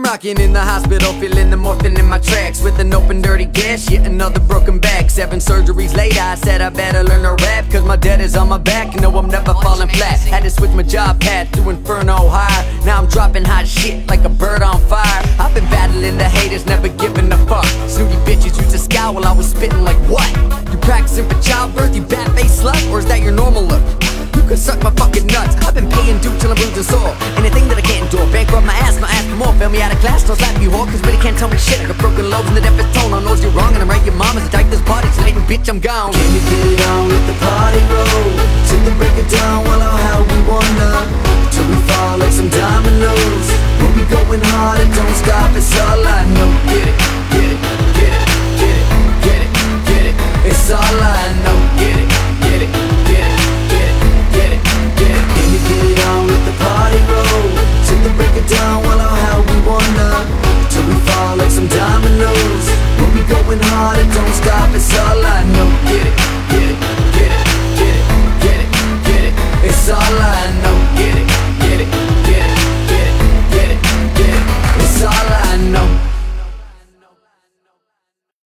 rocking in the hospital, feeling the morphine in my tracks. With an open dirty gash, yet another broken back. 7 surgeries later, I said I better learn to rap, cause my debt is on my back, no I'm never falling flat. Had to switch my job path to Inferno higher. Now I'm dropping hot shit like a bird on fire. I've been battling the haters, never giving a fuck. Snooty bitches used to scowl while I was spitting like what? You practicing for childbirth, you bat-faced slut? Or is that your normal look? You can suck my fucking nuts. I've been paying due till I'm losing sore. Anything that I can't endure, bankrupt my ass for more. Fail me out of class, don't slap you whore, cause really can't tell me shit. I got broken lobes in the deafest tone. I knows you're wrong and I'm right, your mama's a type this party tonight, and bitch I'm gone. Can you get it on with the party roll? Till the break of dawn.